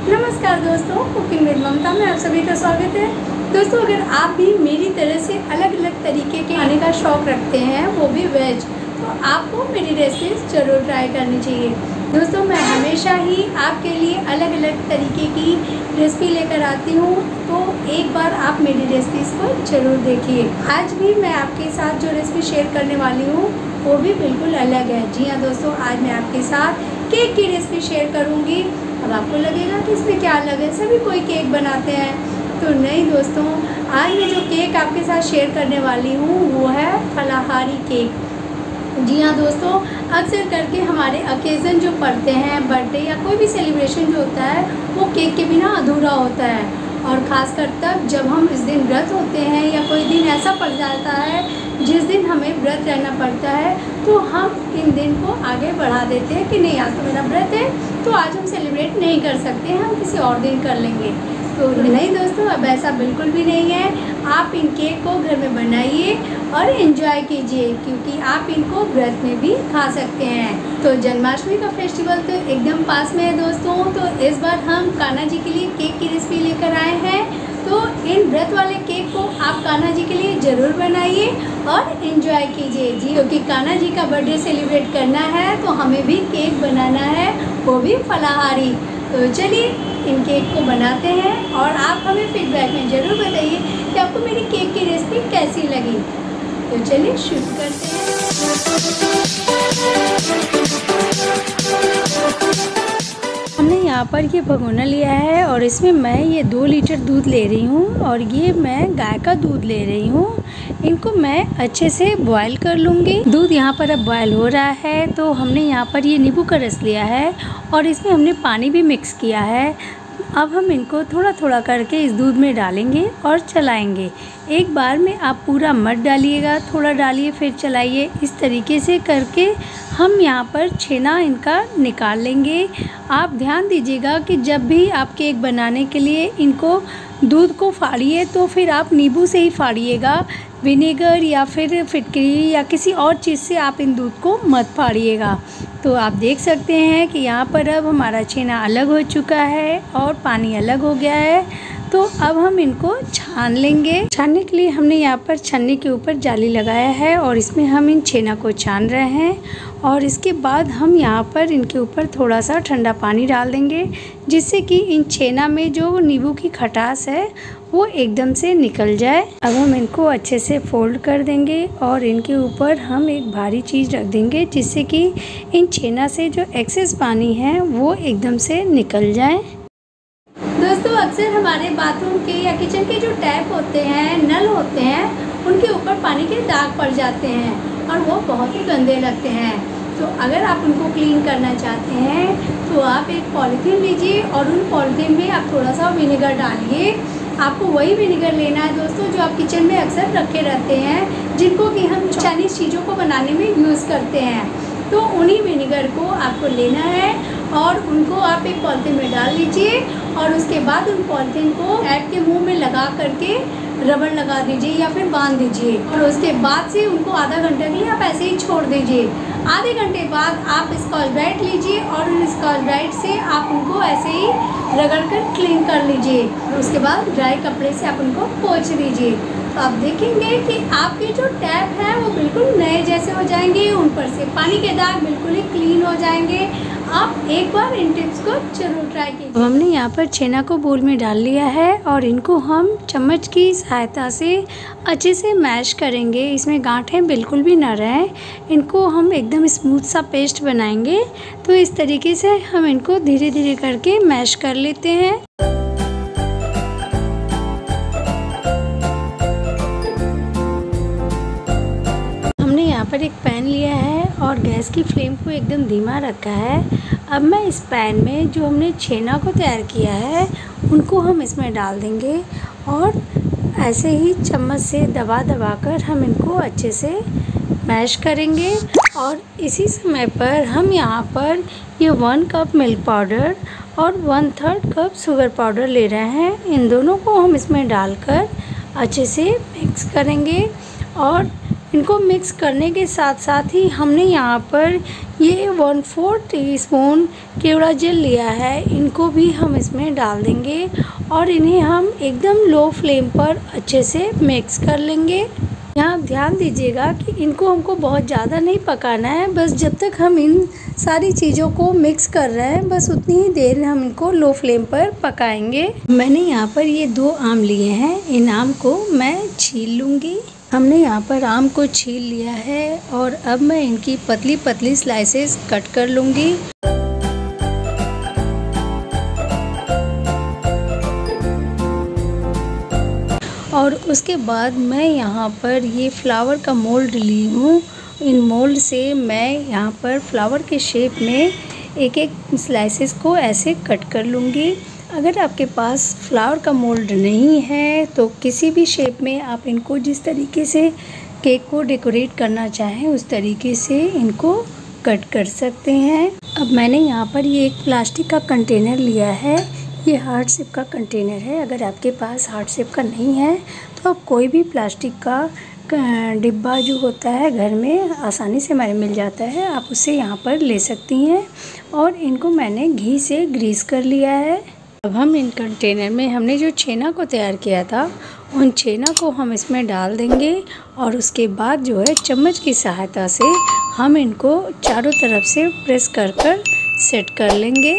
नमस्कार दोस्तों, cooking with ममता में आप सभी का स्वागत है। दोस्तों, अगर आप भी मेरी तरह से अलग अलग तरीके के खाने का शौक़ रखते हैं, वो भी वेज, तो आपको मेरी रेसिपीज़ ज़रूर ट्राई करनी चाहिए। दोस्तों, मैं हमेशा ही आपके लिए अलग अलग तरीके की रेसिपी लेकर आती हूँ, तो एक बार आप मेरी रेसिपीज़ को ज़रूर देखिए। आज भी मैं आपके साथ जो रेसिपी शेयर करने वाली हूँ वो भी बिल्कुल अलग है। जी हाँ दोस्तों, आज मैं आपके साथ केक की रेसिपी शेयर करूँगी। अब आपको लगेगा कि इसमें क्या अलग है, सभी कोई केक बनाते हैं, तो नहीं दोस्तों, आज मैं जो केक आपके साथ शेयर करने वाली हूँ वो है फलाहारी केक। जी हाँ दोस्तों, अक्सर करके हमारे ओकेज़न जो पड़ते हैं, बर्थडे या कोई भी सेलिब्रेशन जो होता है वो केक के बिना अधूरा होता है। और ख़ासकर तब जब हम इस दिन व्रत होते हैं या कोई दिन ऐसा पड़ जाता है जिस दिन हमें व्रत रहना पड़ता है, तो हम इन दिन को आगे बढ़ा देते हैं कि नहीं, आज तो मेरा व्रत है तो आज हम सेलिब्रेट नहीं कर सकते, हम किसी और दिन कर लेंगे। तो नहीं दोस्तों, अब ऐसा बिल्कुल भी नहीं है। आप इन केक को घर में बनाइए और एंजॉय कीजिए, क्योंकि आप इनको व्रत में भी खा सकते हैं। तो जन्माष्टमी का फेस्टिवल तो एकदम पास में है दोस्तों, तो इस बार हम कान्हा जी के लिए केक की रेसिपी लेकर आए हैं। तो इन व्रत वाले केक को आप कान्हा जी के लिए ज़रूर बनाइए और एंजॉय कीजिए जी, क्योंकि कान्हा जी का बर्थडे सेलिब्रेट करना है तो हमें भी केक बनाना है, वो भी फलाहारी। तो चलिए इन केक को बनाते हैं और आप हमें फीडबैक में ज़रूर बताइए कि आपको मेरी केक की रेसिपी कैसी लगी। तो चलिए शुरू करते हैं। हमने यहाँ पर ये भगोना लिया है और इसमें मैं ये 2 लीटर दूध ले रही हूँ और ये मैं गाय का दूध ले रही हूँ। इनको मैं अच्छे से बॉयल कर लूँगी। दूध यहाँ पर अब बॉयल हो रहा है, तो हमने यहाँ पर ये नींबू का रस लिया है और इसमें हमने पानी भी मिक्स किया है। अब हम इनको थोड़ा थोड़ा करके इस दूध में डालेंगे और चलाएंगे। एक बार में आप पूरा मत डालिएगा, थोड़ा डालिए फिर चलाइए। इस तरीके से करके हम यहाँ पर छेना इनका निकाल लेंगे। आप ध्यान दीजिएगा कि जब भी आप केक बनाने के लिए इनको दूध को फाड़िए तो फिर आप नींबू से ही फाड़िएगा, विनेगर या फिर फिटकरी या किसी और चीज़ से आप इन दूध को मत फाड़िएगा। तो आप देख सकते हैं कि यहाँ पर अब हमारा छेना अलग हो चुका है और पानी अलग हो गया है। तो अब हम इनको छान लेंगे। छानने के लिए हमने यहाँ पर छन्नी के ऊपर जाली लगाया है और इसमें हम इन छेना को छान रहे हैं। और इसके बाद हम यहाँ पर इनके ऊपर थोड़ा सा ठंडा पानी डाल देंगे, जिससे कि इन छेना में जो नींबू की खटास है वो एकदम से निकल जाए। अब हम इनको अच्छे से फोल्ड कर देंगे और इनके ऊपर हम एक भारी चीज़ रख देंगे, जिससे कि इन छेना से जो एक्सेस पानी है वो एकदम से निकल जाए। दोस्तों, अक्सर हमारे बाथरूम के या किचन के जो टैप होते हैं, नल होते हैं, उनके ऊपर पानी के दाग पड़ जाते हैं और वो बहुत ही गंदे लगते हैं। तो अगर आप उनको क्लीन करना चाहते हैं तो आप एक पॉलीथीन लीजिए और उन पॉलीथीन में आप थोड़ा सा विनेगर डालिए। आपको वही विनेगर लेना है दोस्तों जो आप किचन में अक्सर रखे रहते हैं, जिनको कि हम चाइनीज़ चीज़ों को बनाने में यूज़ करते हैं। तो उन्हीं विनेगर को आपको लेना है और उनको आप एक पॉलीथीन में डाल लीजिए और उसके बाद उन पॉलीथीन को ऐप के मुंह में लगा करके रबड़ लगा दीजिए या फिर बांध दीजिए और उसके बाद से उनको आधा घंटे के लिए आप ऐसे ही छोड़ दीजिए। आधे घंटे बाद आप स्कॉच ब्राइट लीजिए और उन स्कॉच ब्राइट से आप उनको ऐसे ही रगड़ कर क्लीन कर लीजिए और उसके बाद ड्राई कपड़े से आप उनको पोंछ दीजिए। तो आप देखेंगे कि आपके जो टैप हैं वो बिल्कुल नए जैसे हो जाएंगे, उन पर से पानी के दाग बिल्कुल ही क्लीन हो जाएंगे। आप एक बार इन टिप्स को जरूर ट्राई कीजिए। हमने यहाँ पर छेना को बोल में डाल लिया है और इनको हम चम्मच की सहायता से अच्छे से मैश करेंगे। इसमें गांठें बिल्कुल भी ना रहें, इनको हम एकदम स्मूथ सा पेस्ट बनाएंगे। तो इस तरीके से हम इनको धीरे धीरे करके मैश कर लेते हैं। यहाँ पर एक पैन लिया है और गैस की फ्लेम को एकदम धीमा रखा है। अब मैं इस पैन में जो हमने छेना को तैयार किया है उनको हम इसमें डाल देंगे और ऐसे ही चम्मच से दबा दबा कर हम इनको अच्छे से मैश करेंगे। और इसी समय पर हम यहाँ पर ये 1 कप मिल्क पाउडर और 1/3 कप शुगर पाउडर ले रहे हैं। इन दोनों को हम इसमें डालकर अच्छे से मिक्स करेंगे और इनको मिक्स करने के साथ साथ ही हमने यहाँ पर ये 1/4 टीस्पून केवड़ा जल लिया है, इनको भी हम इसमें डाल देंगे और इन्हें हम एकदम लो फ्लेम पर अच्छे से मिक्स कर लेंगे। यहाँ आप ध्यान दीजिएगा कि इनको हमको बहुत ज़्यादा नहीं पकाना है, बस जब तक हम इन सारी चीज़ों को मिक्स कर रहे हैं बस उतनी ही देर हम इनको लो फ्लेम पर पकाएंगे। मैंने यहाँ पर ये 2 आम लिए हैं, इन आम को मैं छील लूँगी। हमने यहाँ पर आम को छील लिया है और अब मैं इनकी पतली पतली स्लाइसेस कट कर लूँगी। और उसके बाद मैं यहाँ पर ये फ्लावर का मोल्ड ली हूँ। इन मोल्ड से मैं यहाँ पर फ्लावर के शेप में एक एक स्लाइसेस को ऐसे कट कर लूँगी। अगर आपके पास फ्लावर का मोल्ड नहीं है तो किसी भी शेप में आप इनको जिस तरीके से केक को डेकोरेट करना चाहें उस तरीके से इनको कट कर सकते हैं। अब मैंने यहाँ पर ये एक प्लास्टिक का कंटेनर लिया है, ये हार्ट शेप का कंटेनर है। अगर आपके पास हार्ट शेप का नहीं है तो आप कोई भी प्लास्टिक का डिब्बा जो होता है घर में आसानी से हमारे मिल जाता है, आप उसे यहाँ पर ले सकती हैं। और इनको मैंने घी से ग्रीस कर लिया है। अब हम इन कंटेनर में हमने जो छेना को तैयार किया था उन छेना को हम इसमें डाल देंगे और उसके बाद जो है चम्मच की सहायता से हम इनको चारों तरफ से प्रेस कर कर सेट कर लेंगे।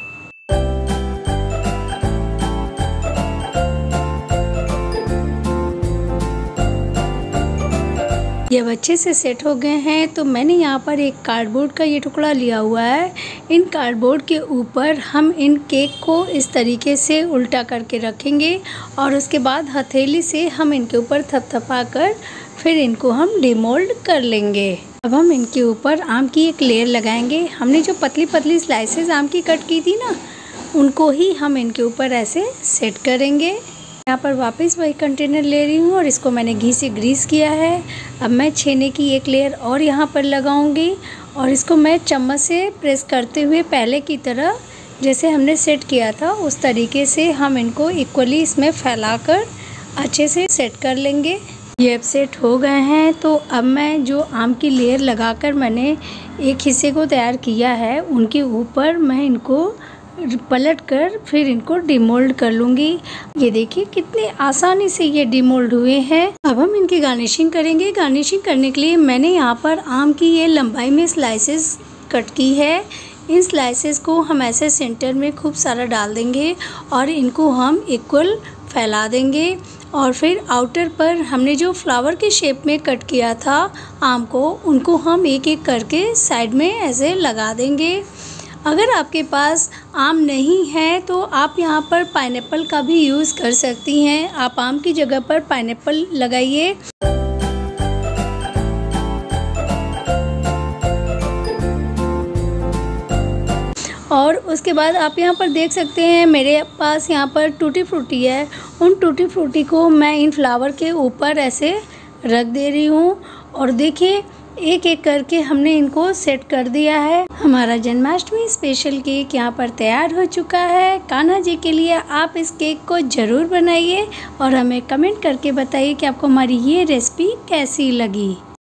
जब अच्छे से सेट हो गए हैं तो मैंने यहाँ पर एक कार्डबोर्ड का ये टुकड़ा लिया हुआ है। इन कार्डबोर्ड के ऊपर हम इन केक को इस तरीके से उल्टा करके रखेंगे और उसके बाद हथेली से हम इनके ऊपर थपथपा कर फिर इनको हम डिमोल्ड कर लेंगे। अब हम इनके ऊपर आम की एक लेयर लगाएंगे। हमने जो पतली पतली स्लाइसेस आम की कट की थी ना, उनको ही हम इनके ऊपर ऐसे सेट करेंगे। यहाँ पर वापस वही कंटेनर ले रही हूँ और इसको मैंने घी से ग्रीस किया है। अब मैं छेने की एक लेयर और यहाँ पर लगाऊंगी और इसको मैं चम्मच से प्रेस करते हुए पहले की तरह जैसे हमने सेट किया था उस तरीके से हम इनको इक्वली इसमें फैलाकर अच्छे से सेट कर लेंगे। ये अब सेट हो गए हैं तो अब मैं जो आम की लेयर लगाकर मैंने एक हिस्से को तैयार किया है उनके ऊपर मैं इनको पलट कर फिर इनको डिमोल्ड कर लूँगी। ये देखिए कितने आसानी से ये डिमोल्ड हुए हैं। अब हम इनकी गार्निशिंग करेंगे। गार्निशिंग करने के लिए मैंने यहाँ पर आम की ये लंबाई में स्लाइसेस कट की है। इन स्लाइसेस को हम ऐसे सेंटर में खूब सारा डाल देंगे और इनको हम इक्वल फैला देंगे और फिर आउटर पर हमने जो फ्लावर के शेप में कट किया था आम को, उनको हम एक एक करके साइड में ऐसे लगा देंगे। अगर आपके पास आम नहीं है तो आप यहाँ पर पाइनएप्पल का भी यूज़ कर सकती हैं। आप आम की जगह पर पाइनएप्पल लगाइए। और उसके बाद आप यहाँ पर देख सकते हैं मेरे पास यहाँ पर टूटी फ्रूटी है। उन टूटी फ्रूटी को मैं इन फ्लावर के ऊपर ऐसे रख दे रही हूँ और देखिए एक एक करके हमने इनको सेट कर दिया है। हमारा जन्माष्टमी स्पेशल केक यहाँ पर तैयार हो चुका है। कान्हा जी के लिए आप इस केक को ज़रूर बनाइए और हमें कमेंट करके बताइए कि आपको हमारी ये रेसिपी कैसी लगी।